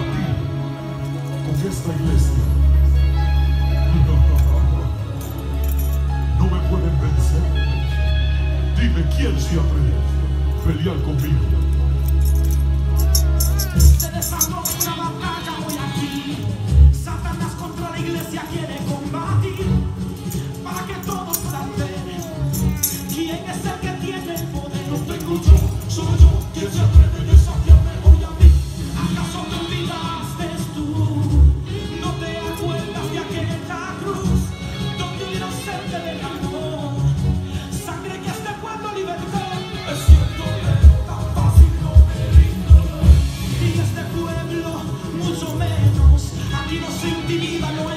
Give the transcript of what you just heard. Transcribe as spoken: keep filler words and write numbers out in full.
combatir con esta iglesia. No me pueden vencer. Dime quién se atreve a pelear conmigo. Se desató una batalla hoy aquí. Satanás contra la iglesia quiere combatir para que todos puedan ver quién es el que tiene el poder. No tengo yo, soy yo quien se atreve a desafiarme hoy a mí. ¿Acaso te olvidaste tú? ¿No te acuerdas de aquella cruz donde un inocente derramó sangre que este pueblo libertó? Es cierto, pero tan fácil no me rindo. Y este pueblo mucho menos. Aquí no se intimida, no